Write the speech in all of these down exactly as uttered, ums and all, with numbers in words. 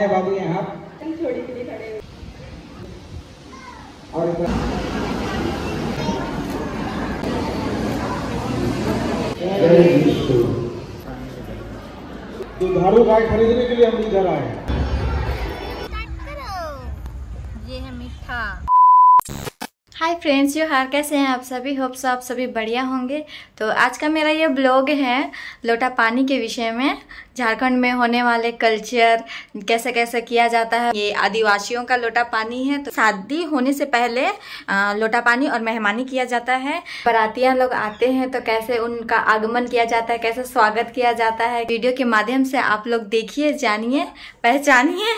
है बाबू यहाँ छोड़ी के लिए खड़े और दुधारू गाय खरीदने के लिए हम इधर आए हैं। ये है मीठा। हाय फ्रेंड्स, जो हार कैसे हैं आप सभी? होप्स आप सभी बढ़िया होंगे। तो आज का मेरा ये ब्लॉग है लोटा पानी के विषय में। झारखंड में होने वाले कल्चर कैसे कैसे किया जाता है। ये आदिवासियों का लोटा पानी है। तो शादी होने से पहले आ, लोटा पानी और मेहमानी किया जाता है। बारातियाँ लोग आते हैं तो कैसे उनका आगमन किया जाता है, कैसे स्वागत किया जाता है। वीडियो के माध्यम से आप लोग देखिए, जानिए, पहचानिए।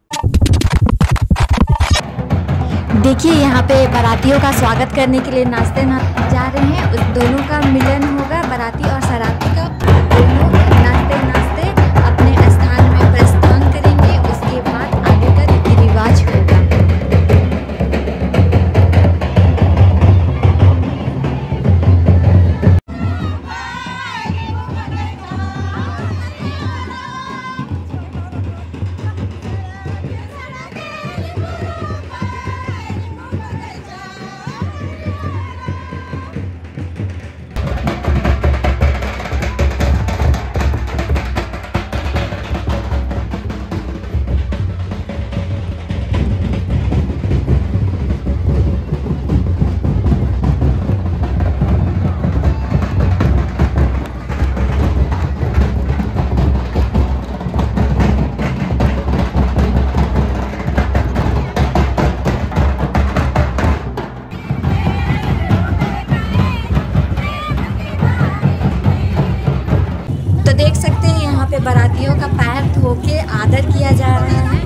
देखिए यहाँ पे बारातियों का स्वागत करने के लिए नाचते ना जा रहे हैं। उस दोनों का मिलन होगा, बाराती और सराती का। दोनों नाचते नाचते अपने स्थान में प्रस्थान करेंगे। उसके बाद आगे का रीति रिवाज होगा। देख सकते हैं यहाँ पे बारातियों का पैर धो के आदर किया जा रहा है।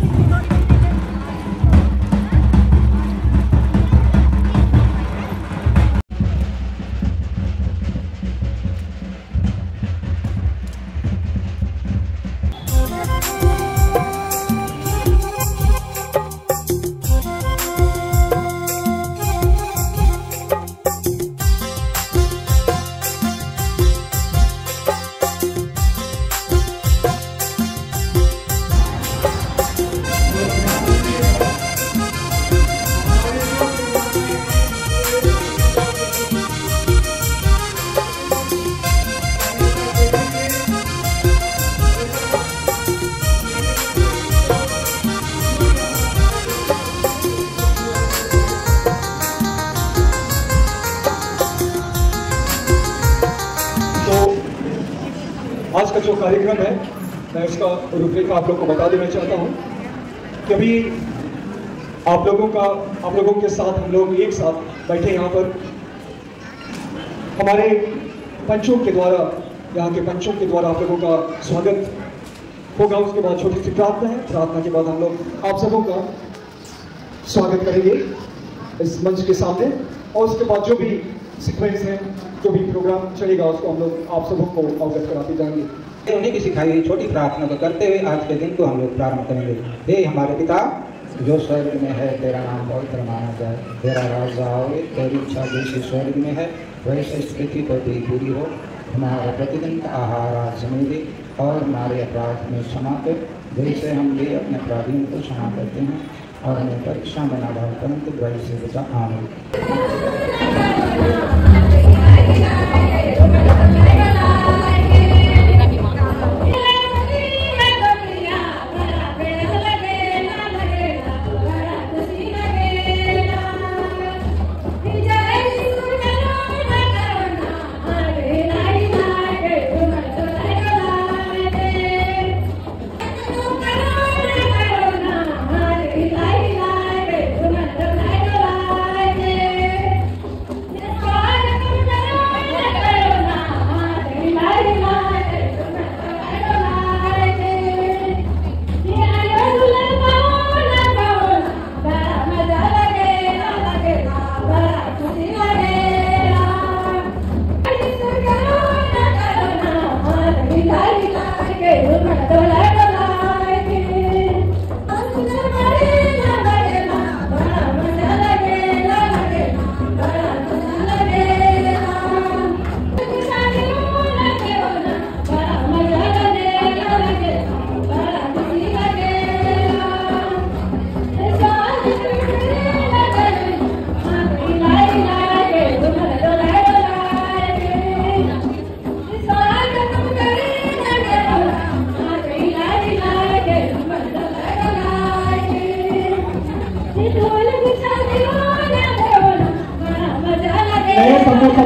आज का जो कार्यक्रम है मैं उसका रूपरेखा आप लोग को बता देना चाहता हूँ कि अभी आप लोगों का आप लोगों के साथ हम लोग एक साथ बैठे यहाँ पर हमारे पंचों के द्वारा यहाँ के पंचों के द्वारा आप लोगों का स्वागत होगा। उसके बाद छोटी सी प्रार्थना है। प्रार्थना के बाद हम लोग आप सबों का स्वागत करेंगे इस मंच के सामने और उसके बाद जो भी सीक्वेंस है, जो भी प्रोग्राम चलेगा उसको हम लोग आप सबों को अवगत कराते जाएंगे। उन्हीं की सिखाई हुई छोटी प्रार्थना को करते हुए आज के दिन को हम लोग प्रारंभ करेंगे। हे हमारे पिता जो स्वर्ग में है, तेरा नाम पवित्र माना जाए, तेरा राज आए, तेरी इच्छा जैसे स्वर्ग में है वैसे स्थिति पर भी पूरी हो। हमारा प्रतिदिन का आहार आज हमें दे और हमारे अपराध में क्षमा कर जैसे हम भी अपने अपराधियों को क्षमा करते हैं और हमें परीक्षा में न डाल परंतु बुराई से बचा। आमीन।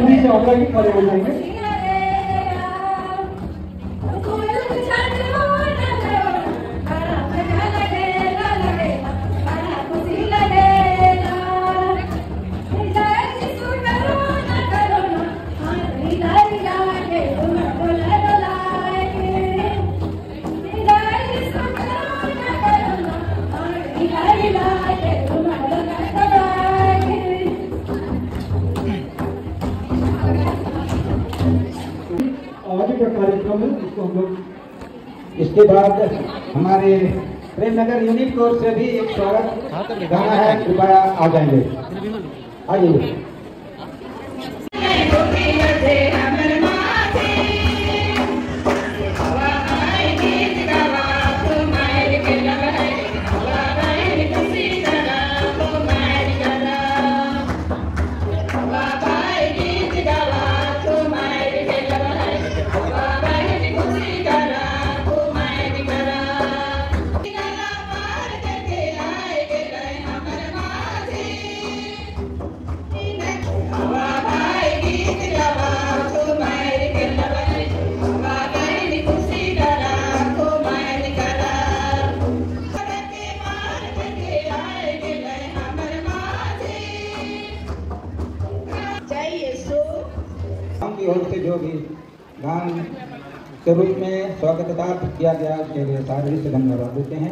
सभी से आग्रह की खड़े हो जाएंगे। कार्यक्रम है इसको हम लोग इसके बाद हमारे प्रेमनगर यूनिट की ओर से भी एक स्वागत गाना है, कृपया आ जाएंगे, आइए। की ओर से जो भी गान के रूप में स्वागतार्थ किया गया उसके लिए सारे से धन्यवाद देते हैं।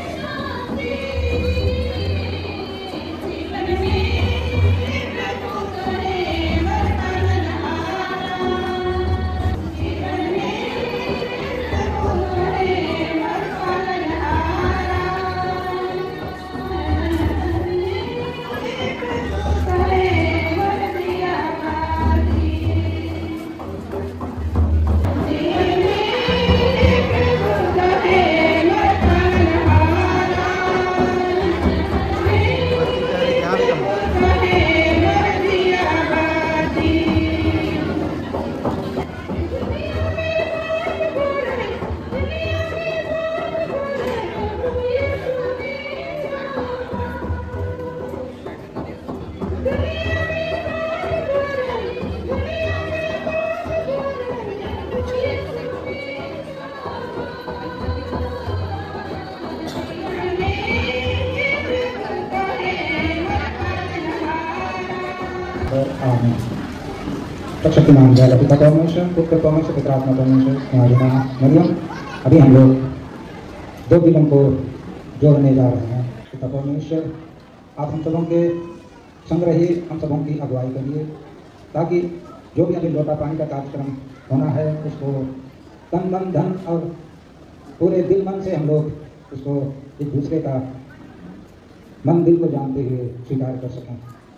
शक्तिमान जय पिता परमेश्वर, पुत्र परमेश्वर, पितरात्मा परमेश्वर, मरियम। अभी हम लोग दो दिनों को जोड़ने जा रहे हैं। पिता परमेश्वर, आप हम सबों के संग रहिए, हम सबों की अगुवाई करिए, ताकि जो भी अभी लोटा पानी का कार्यक्रम होना है उसको तन मन धन और पूरे दिल मन से हम लोग उसको एक दूसरे का मन दिल को जानते हुए स्वीकार कर सकें।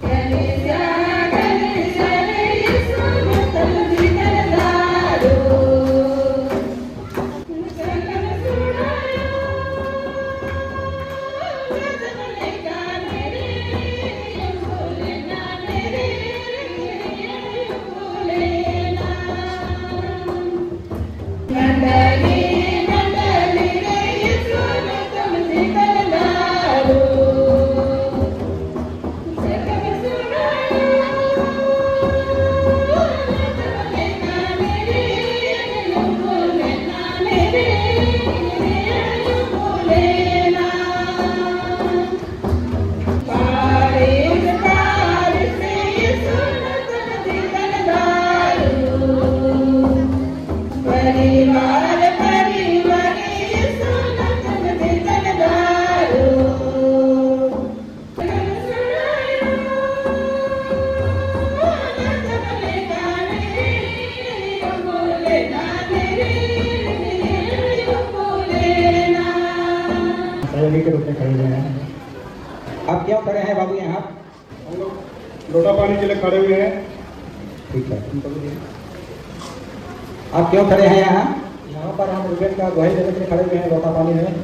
के रूप में खड़े हुए हैं। आप क्यों खड़े हैं बाबू यहाँ? हम लोग लोटा पानी के लिए खड़े हुए हैं। ठीक है, आप क्यों खड़े हैं यहाँ? यहाँ पर हम रुपये का गवाही देने के लिए खड़े हुए हैं लोटा पानी में।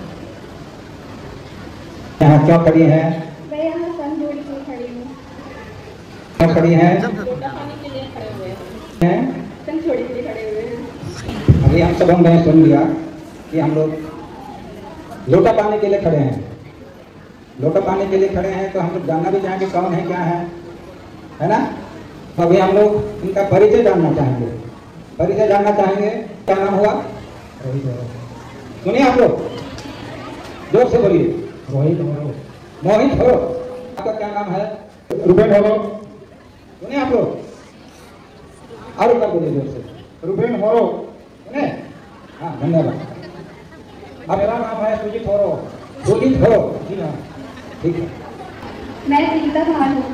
यहाँ क्यों खड़ी हैं? मैं यहाँ सन जोड़ी के लिए खड़ी हूँ। क्यों खड़ी हैं? लोटा पानी के लिए खड़े हुए हैं। सन जोड़ी के लिए खड़े हुए हैं। अभी हम सब हमने सुन लिया कि हम लोग लोटा पाने के लिए खड़े हैं। लोटा पाने के लिए खड़े हैं तो हम लोग जानना भी चाहेंगे कौन है, क्या है, है ना? अभी हम लोग इनका परिचय जानना चाहेंगे। परिचय जानना चाहेंगे। क्या नाम हुआ? सुनिए आप लोग, जोर से बोलिए। मोहित हो। मोहित हो। आपका क्या नाम है? रुबेन हो। सुनिए आप लोग, और ऊपर बोलिए जोर से। रुबेन हो। सुने? हाँ, धन्यवाद। अब मेरा नाम है सुजीत हो। सुजीत हो। जी हाँ, ठीक है। मैं सीता खान हूँ।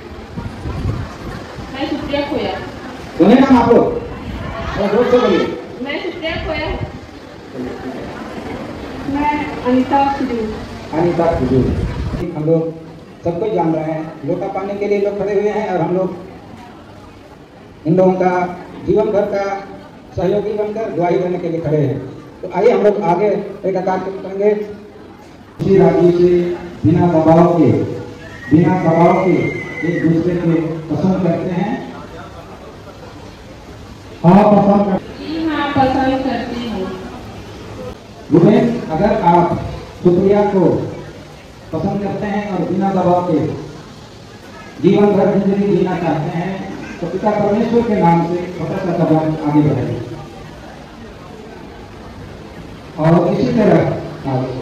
मैं सुप्रिया खोया। सुने नाम आप लोग, और जोर से बोलिए। मैं सुप्रिया खोया। मैं अनिता खुजूर। अनिता खुजूर। हम लोग सब कुछ जान रहे हैं। लोटा पाने के लिए लोग खड़े हुए हैं और हम लोग इन लोगों का जीवन भर का सहयोगी बनकर गवाही देने के लिए खड़े हैं। तो आइए हम लोग आगे एक आकार करेंगे। इसी राजी से बिना दबाव के बिना दबाव के एक दूसरे के पसंद करते हैं। हाँ, पसंद करते जी हाँ, पसंद करती हूँ। रुबेन, अगर आप सुप्रिया को पसंद करते हैं और बिना दबाव के जीवन भर जिंदगी जीना चाहते हैं तो पिता परमेश्वर के नाम से छोटा सा कदम आगे बढ़ाइए। और इसी तरह आगे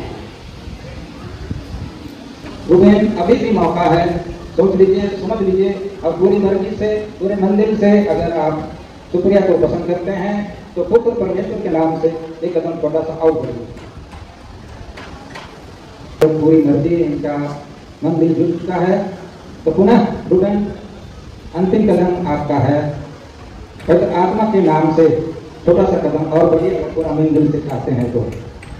रुबेन, अभी भी मौका है। सोच लीजिए, समझ लीजिए और पूरी मर्जी से, पूरे मंदिर से अगर आप सुप्रिया को पसंद करते हैं तो पुत्र परमेश्वर के नाम से एक कदम छोटा सा और बढ़िए। तो पूरी मर्जी, इनका मन दिल जुट चुका है। तो पुनः रुबेन, अंतिम कदम आपका है। पवित्र आत्मा के नाम से छोटा सा कदम और बढ़िए अगर पूरा मन दिल से चाहते हैं तो।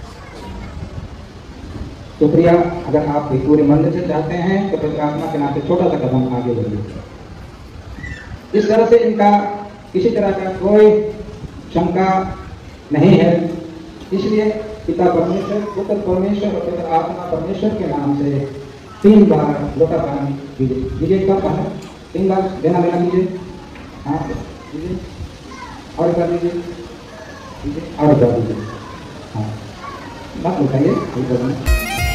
सुप्रिया, अगर आप भी पूरे मन से चाहते हैं तो पवित्र आत्मा के नाम से छोटा सा कदम आगे बढ़िए। इस तरह से इनका किसी तरह का कोई शंका नहीं है। इसलिए पिता परमेश्वर, पुत्र परमेश्वर और पवित्र आत्मा परमेश्वर के नाम से तीन बार लोटा पानी दीजिए। दीजिए कब कहा? तीन बार देना लेना कीजिए। हाँ, दीजिए और कर दीजिए, दीजिए और कर दीजिए। हाँ, बात बताइए।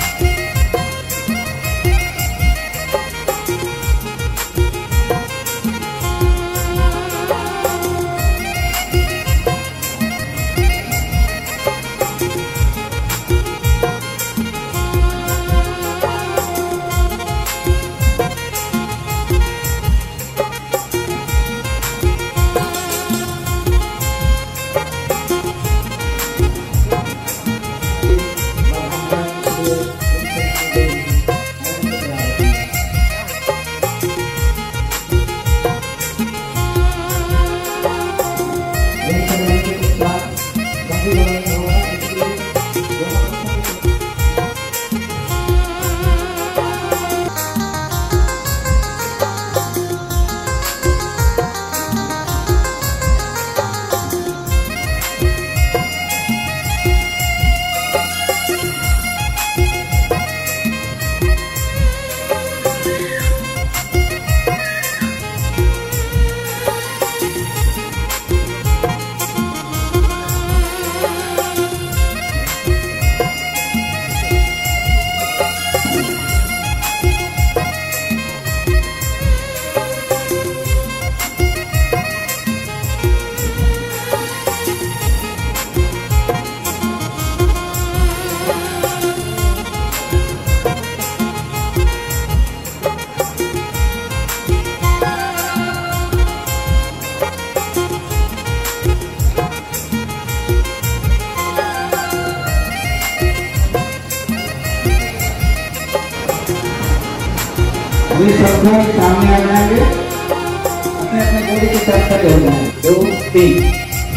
ये सब लोग सामने आ जाएंगे, अपने अपने गोली के साथ खड़े हो जाएंगे। दो तीन।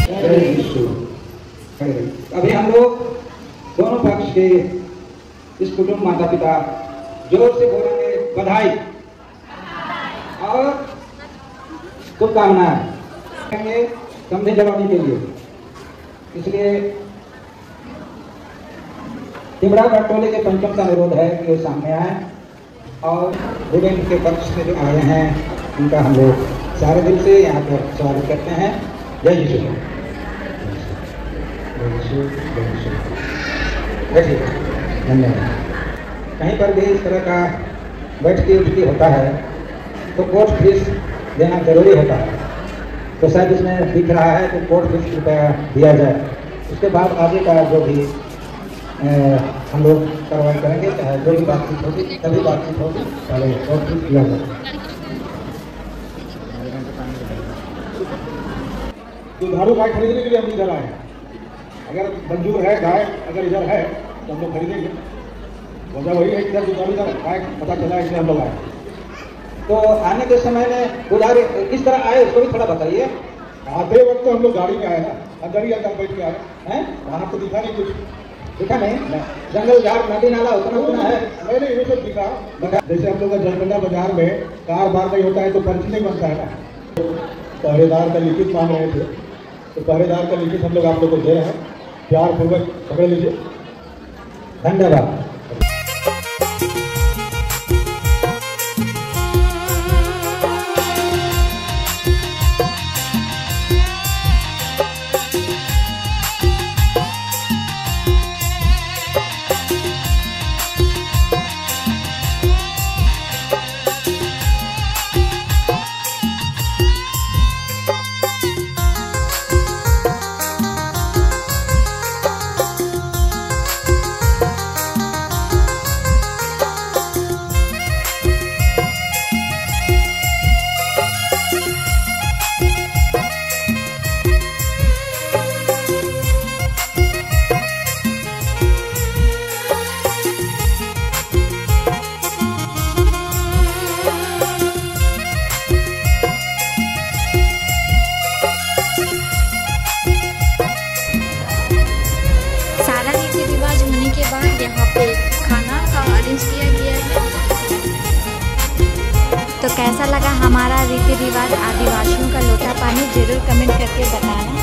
अभी हम लोग दोनों पक्ष के इस कुटुंब माता पिता जोर से बोलेंगे बधाई और शुभकामनाएं समझे जवानी के लिए। इसलिए तिमरा टोले के पंचम का अनुरोध है कि वो सामने आए और रुबेन के पक्ष से जो आए हैं उनका हम लोग सारे दिल से यहाँ पर स्वागत करते हैं। जय यीशु। बैठिए, धन्यवाद। कहीं पर भी इस तरह का बैठ के उठकी होता है तो कोर्ट फीस देना जरूरी होता है। तो शायद इसमें दिख रहा है तो कोर्ट बीस रुपया दिया जाए। उसके बाद आगे का जो भी ए, हम लोग कार्रवाई करेंगे, चाहे जो भी बातचीत होगी तभी बातचीत होगी, पहले कोर्ट फीस दिया जाए। दुधारू गाय खरीदने के लिए हम इधर आए हैं। अगर मंजूर है गाय, अगर इधर है तो हम लोग खरीदेंगे। वजह वही है कि इधर दुधारू गाय पता चला इसलिए हम लोग आए। तो आने के समय में दुधारू किस तरह आए उसको भी थोड़ा बताइए। आधे वक्त तो हम लोग गाड़ी में आए ना, अंदर ही अंदर बैठ के आए हैं, वहाँ तो दिखा नहीं कुछ। दिखा नहीं, जंगल झाड़ नदी नाला उतना उतना है। नहीं नहीं, वो सब दिखा। जैसे हम लोग का जलकंडा बाजार में कार बार नहीं होता है तो पर्ची नहीं बनता है ना। पहरेदार का लिखित मांग रहे थे, तो पहरेदार का लिखित हम लोग आप लोग को दे रहे हैं। प्यार पूर्वक पकड़ लीजिए। धन्यवाद। के बाद यहाँ पे खाना का अरेंज किया गया है। तो कैसा लगा हमारा रीति रिवाज आदिवासियों का लोटा पानी, जरूर कमेंट करके बताना।